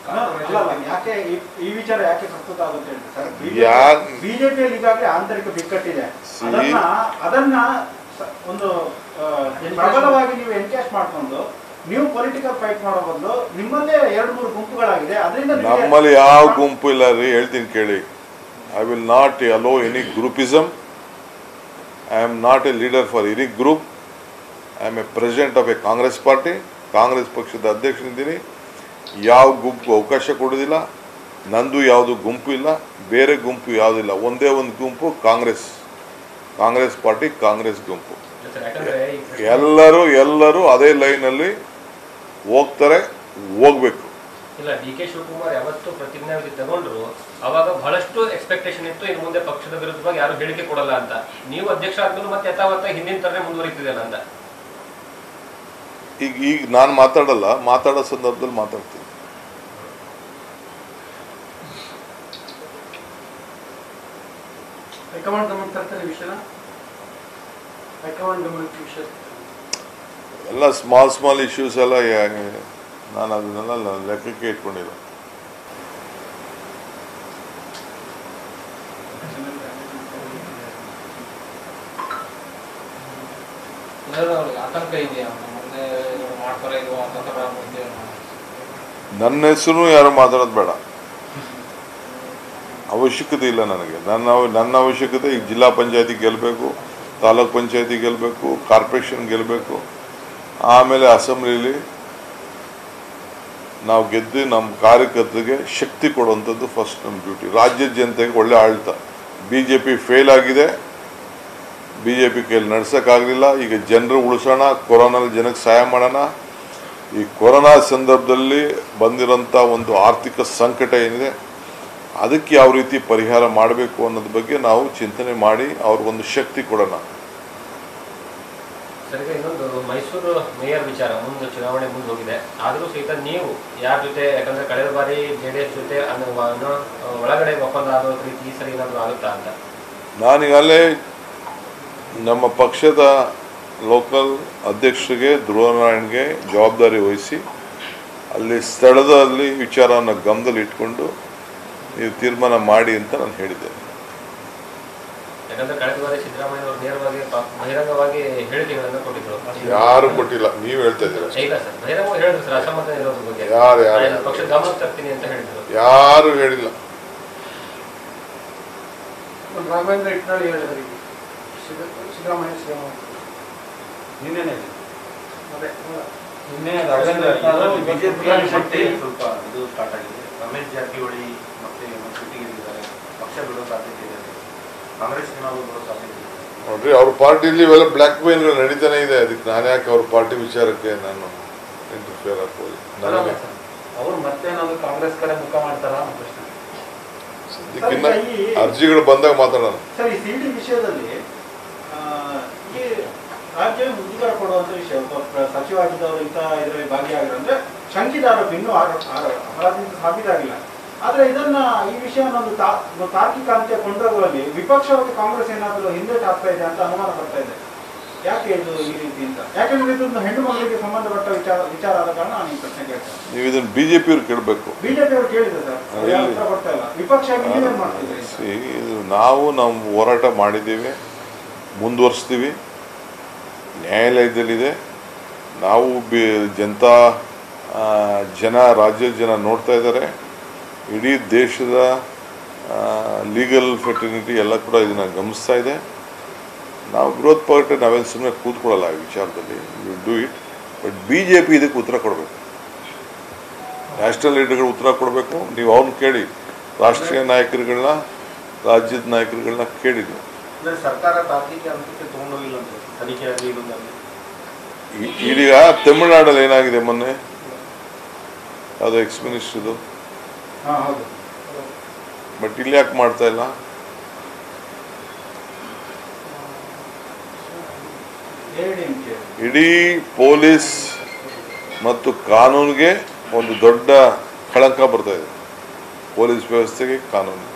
ಯಾಕೆ ಈ ವಿಚಾರ ಯಾಕೆ ಪ್ರಸ್ತುತ ಆಗುತ್ತೆ ಸರ್? ಬಿಜೆಪಿಯಲ್ಲಿ ಈಗಾಗಲೇ ಆಂತರಿಕ ಬಿಕ್ಕಟ್ಟಿದೆ, ಅದನ್ನ ಒಂದು ಪ್ರಬಲವಾಗಿ ನೀವು ಎನ್ಕ್ಯಾಶ್ ಮಾಡ್ಕೊಂಡು ನೀವು ಪೊಲಿಟಿಕಲ್ ಫೈಟ್ ಮಾಡೋ ಬದಲು ನಿಮ್ಮಲ್ಲೇ 2-3 ಗುಂಪುಗಳಾಗಿದೆ, ಅದರಿಂದ ನಮ್ಮಲ್ಲಿ ಯಾವ ಗುಂಪು ಇಲ್ಲ ರೀ. ಹೇಳ್ತೀನಿ ಕೇಳಿ. I will not allow any groupism. I am not a leader for any group. I am a president of a Congress party. Congress ಪಕ್ಷದ ಅಧ್ಯಕ್ಷನಿದ್ದೀನಿ. ಯಾವ ಗುಂಪು ಅವಕಾಶ ಕೊಡೋದಿಲ್ಲ. ನಂದು ಯಾವುದು ಗುಂಪು ಇಲ್ಲ, ಬೇರೆ ಗುಂಪು ಯಾವುದಿಲ್ಲ. ಒಂದೇ ಒಂದು ಗುಂಪು ಕಾಂಗ್ರೆಸ್ ಪಾರ್ಟಿ, ಕಾಂಗ್ರೆಸ್ ಗುಂಪು. ಎಲ್ಲರೂ ಅದೇ ಲೈನಲ್ಲಿ ಹೋಗ್ತಾರೆ, ಹೋಗ್ಬೇಕು. ಇಲ್ಲ, ಡಿ ಕೆ ಶಿವಕುಮಾರ್ ಯಾವತ್ತು ಪ್ರತಿಜ್ಞಾವಿಧಿ ತಗೊಂಡ್ರು ಅವಾಗ ಬಹಳಷ್ಟು ಎಕ್ಸ್ಪೆಕ್ಟೇಷನ್ ಇತ್ತು, ಇನ್ನು ಮುಂದೆ ಪಕ್ಷದ ವಿರುದ್ಧವಾಗಿ ಯಾರು ಹೇಳಿಕೆ ಕೊಡಲ್ಲ ಅಂತ. ನೀವು ಅಧ್ಯಕ್ಷ ಆದ್ಮೇಲೆ ಮತ್ತೆ ಯಥಾವತ್ತ ಹಿಂದಿನ ತರನೇ ಮುಂದುವರಿತಿದೆಯಲ್ಲ ಅಂತ. ಈಗ ನಾನು ಮಾತಾಡಲ್ಲ, ಮಾತಾಡೋ ಸಂದರ್ಭದಲ್ಲಿ ಮಾತಾಡ್ತೀನಿ. ಹೈಕಮಾಂಡ್ ಗಮನ ತರ್ತಾರೆ ವಿಷಯನ. ಹೈಕಮಾಂಡ್ ಗಮನಕ್ಕೆ ವಿಷಯ ಎಲ್ಲ ಸ್ಮಾಲ್ ಇಶ್ಯೂಸ್ ಎಲ್ಲ ನಾನು ಅದನ್ನೆಲ್ಲ ಲೆಕ್ಕಕ್ಕೆ ಇಟ್ಕೊಂಡಿಲ್ಲ. ನನ್ನ ಹೆಸರು ಯಾರು ಮಾತಾಡೋದು ಬೇಡ, ಅವಶ್ಯಕತೆ ಇಲ್ಲ ನನಗೆ. ನನ್ನ ಅವಶ್ಯಕತೆ ಈಗ ಜಿಲ್ಲಾ ಪಂಚಾಯತಿ ಗೆಲ್ಲಬೇಕು, ತಾಲೂಕ್ ಪಂಚಾಯತಿ ಗೆಲ್ಲಬೇಕು, ಕಾರ್ಪೊರೇಷನ್ ಗೆಲ್ಲಬೇಕು. ಆಮೇಲೆ ಅಸೆಂಬ್ಲಿಲಿ ನಾವು ಗೆದ್ದು ನಮ್ಮ ಕಾರ್ಯಕರ್ತರಿಗೆ ಶಕ್ತಿ ಕೊಡುವಂಥದ್ದು ಫಸ್ಟ್ ನಮ್ಮ ಡ್ಯೂಟಿ. ರಾಜ್ಯದ ಜನತೆಗೆ ಒಳ್ಳೆ ಆಡಳಿತ. BJP ಫೇಲ್ ಆಗಿದೆ, BJP ಕೈಯಲ್ಲಿ ನಡ್ಸೋಕ್ಕಾಗಲಿಲ್ಲ. ಈಗ ಜನರು ಉಳಿಸೋಣ, ಕೊರೋನಲ್ಲಿ ಜನಕ್ಕೆ ಸಹಾಯ ಮಾಡೋಣ. ಈ ಕೊರೋನಾ ಸಂದರ್ಭದಲ್ಲಿ ಬಂದಿರೋಂಥ ಒಂದು ಆರ್ಥಿಕ ಸಂಕಟ ಏನಿದೆ, ಅದಕ್ಕೆ ಯಾವ ರೀತಿ ಪರಿಹಾರ ಮಾಡಬೇಕು ಅನ್ನೋದ್ರ ಬಗ್ಗೆ ನಾವು ಚಿಂತನೆ ಮಾಡಿ ಅವ್ರಿಗೊಂದು ಶಕ್ತಿ ಕೊಡೋಣ. ಸರ್, ಇನ್ನೊಂದು ಮೈಸೂರು ಮೇಯರ್ ವಿಚಾರ ಮುಂದೆ ಚುನಾವಣೆ ಮುಂದೆ ಹೋಗಿದೆ. ಆದರೂ ಸಹಿತ ನೀವು ಯಾರ ಜೊತೆ, ಯಾಕಂದ್ರೆ ಕಳೆದ ಬಾರಿ JDS ಜೊತೆ ಒಳಗಡೆ ಒಪ್ಪಂದ ಆಗೋ ರೀತಿ ಈ ಸರಿ ಏನಾದರೂ ಆಗುತ್ತಾ ಅಂತ? ನಾನೀಗಲೇ ನಮ್ಮ ಪಕ್ಷದ ಲೋಕಲ್ ಅಧ್ಯಕ್ಷರಿಗೆ ಧ್ರುವನಾರಾಯಣ್ಗೆ ಜವಾಬ್ದಾರಿ ವಹಿಸಿ ಅಲ್ಲಿ ಸ್ಥಳದಲ್ಲಿ ವಿಚಾರವನ್ನು ಗಮನದಲ್ಲಿ ಇಟ್ಕೊಂಡು ನೀವು ತೀರ್ಮಾನ ಮಾಡಿ ಅಂತ ನಾನು ಹೇಳಿದ್ದೇನೆ. ಯಾಕಂದ್ರೆ ಕಳೆದ ಬಾರಿ ಸಿದ್ದರಾಮಯ್ಯ ಅವರು ನೇರವಾಗಿ ಬಹಿರಂಗವಾಗಿ ಹೇಳಿಕೆಗಳನ್ನು ಕೊಟ್ಟಿದ್ರು. ಯಾರು ಕೊಟ್ಟಿಲ್ಲ, ನೀವು ಹೇಳ್ತಾ ಇದ್ದೀರಾ. ಇಲ್ಲ ಸರ್, ಬಹಿರಂಗವಾಗಿ ಹೇಳಿದ್ರು ಸರ್, ಅಸಮಾಧಾನ ಇರೋದ್ರ ಬಗ್ಗೆ ಯಾರು ಪಕ್ಷದ ಗಮನಕ್ಕೆ ತರ್ತೀನಿ ಅಂತ ಹೇಳಿದ್ರು. ಯಾರು ಹೇಳಿಲ್ಲ. ರಾಘವೇಂದ್ರ ಇಟ್ನಾಳಿ ಹೇಳಿದ್ರು ಸಿದ್ದರಾಮಯ್ಯ ನಿನ್ನೆ ಬಿಜೆಪಿ ಸ್ವಲ್ಪ ಇದು ಸ್ಟಾರ್ಟ್ ಆಗಿದೆ. ರಮೇಶ್ ಜಾರಕಿಹೊಳಿ ಮತ್ತೆ ಸಿಟ್ಟಿಗಿದ್ದಾರೆ, ಪಕ್ಷ ಬಿಡೋ ಸಾಧ್ಯತೆ ಇದೆ. ಕಾಂಗ್ರೆಸ್ ಚುನಾವಣೆ ಬರೋ ಸಾಧ್ಯತೆ ಇದೆ. ನೋಡ್ರಿ, ಅವ್ರ ಪಾರ್ಟಿಲಿ ಇವೆಲ್ಲ ಬ್ಲ್ಯಾಕ್ ಮೇಲ್ ನಡೀತಾನೆ ಇದೆ. ಅದಕ್ಕೆ ನಾನು ಯಾಕೆ ಅವ್ರ ಪಾರ್ಟಿ ವಿಚಾರಕ್ಕೆ ನಾನು ಇಂಟರ್ಫಿಯರ್ ಆಗ್ಬೋದು? ಅವ್ರು ಮತ್ತೆ ಏನಾದ್ರು ಕಾಂಗ್ರೆಸ್ ಕಡೆ ಮುಖ ಮಾಡ್ತಾರಾ? ಸದ್ಯಕ್ಕಿನ್ನ ಅರ್ಜಿಗಳು ಬಂದಾಗ ಮಾತಾಡೋಣ. ಸರ್, ಈ ಸಿಡಿ ವಿಷಯದಲ್ಲಿ ಈ ರಾಜ್ಯ ಮುಜುಗರ ಕೊಡುವಂತ ವಿಷಯ, ಸಚಿವರಾಗಿದ್ದವರು ಇಂಥ ಇದರಲ್ಲಿ ಭಾಗಿಯಾಗಿರೋ ಅಂದ್ರೆ ಶಂಕಿತ ಆರೋಪ ಇನ್ನೂ ಅಪರಾಧದಿಂದ ಸಾಬೀತಾಗಿಲ್ಲ. ಆದ್ರೆ ಇದನ್ನ ಈ ವಿಷಯವನ್ನು ತಾರ್ಕಿಕ ಅಂತ್ಯ ಕೊಂಡೋಗುವಲ್ಲಿ ವಿಪಕ್ಷವಾಗಿ ಕಾಂಗ್ರೆಸ್ ಏನಾದರೂ ಹಿಂದೇಟು ಆಗ್ತಾ ಇದೆ ಅಂತ ಅನುಮಾನ ಬರ್ತಾ ಇದೆ. ಯಾಕೆ ಇದು ಈ ರೀತಿ ಅಂತ? ಯಾಕಂದ್ರೆ ಇದೊಂದು ಹೆಣ್ಣು ಮಕ್ಕಳಿಗೆ ಸಂಬಂಧಪಟ್ಟ ವಿಚಾರ ಆದ ಕಾರಣ ನಾನು ಈ ಪ್ರಶ್ನೆ ಕೇಳ್ತೇನೆ. ನೀವು ಇದನ್ನು BJP ಅವ್ರು ಕೇಳಬೇಕು. BJP ಅವರು ಕೇಳಿದೆ ಸರ್, ಉತ್ತರ ಕೊಡ್ತಾ ಇಲ್ಲ. ವಿಪಕ್ಷ ನೀವೇನ್ ಮಾಡ್ತಿದ್ದೀರಿ? ಇದು ನಾವು ಹೋರಾಟ ಮಾಡಿದ್ದೀವಿ, ಮುಂದುವರಿಸ್ತೀವಿ. ನ್ಯಾಯಾಲಯದಲ್ಲಿದೆ. ನಾವು ರಾಜ್ಯದ ಜನ ನೋಡ್ತಾ ಇದ್ದಾರೆ. ಇಡೀ ದೇಶದ ಲೀಗಲ್ ಫೆಟರ್ನಿಟಿ ಎಲ್ಲ ಕೂಡ ಇದನ್ನು ಗಮನಿಸ್ತಾ ಇದೆ. ನಾವು ವಿರೋಧ ಪಕ್ಷ ನಾವೇನು ಸುಮ್ಮನೆ ಕೂತ್ಕೊಳ್ಳಲ್ಲ ಈ ವಿಚಾರದಲ್ಲಿ. You do it. But BJP ಇದಕ್ಕೆ ಉತ್ತರ ಕೊಡಬೇಕು. ನ್ಯಾಷನಲ್ ಲೀಡರ್ಗಳು ಉತ್ತರ ಕೊಡಬೇಕು. ನೀವು ಅವ್ರನ್ನ ಕೇಳಿ, ರಾಷ್ಟ್ರೀಯ ನಾಯಕರುಗಳನ್ನ, ರಾಜ್ಯದ ನಾಯಕರುಗಳನ್ನ ಕೇಳಿದ್ವಿ. ಸರ್ಕಾರ ತಾರ್ಕಿಕ ಹಂತಕ್ಕೆ ತಗೊಂಡೋಗಿಲ್ಲ ಅಂತ ತನಿಖೆ ಆಗಲಿ. ಈಗ ತಮಿಳುನಾಡಲ್ಲಿ ಏನಾಗಿದೆ ಮೊನ್ನೆ, ಅದು ಎಕ್ಸ್ ಮಿನಿಸ್ಟರ್ದು. ಬಟ್ ಇಲ್ಲಿ ಯಾಕೆ ಮಾಡ್ತಾ ಇಲ್ಲ? ಇಡೀ ಪೊಲೀಸ್ ಮತ್ತು ಕಾನೂನಿಗೆ ಒಂದು ದೊಡ್ಡ ಕಳಂಕ ಬರ್ತಾ ಇದೆ. ಪೊಲೀಸ್ ವ್ಯವಸ್ಥೆಗೆ, ಕಾನೂನಿಗೆ.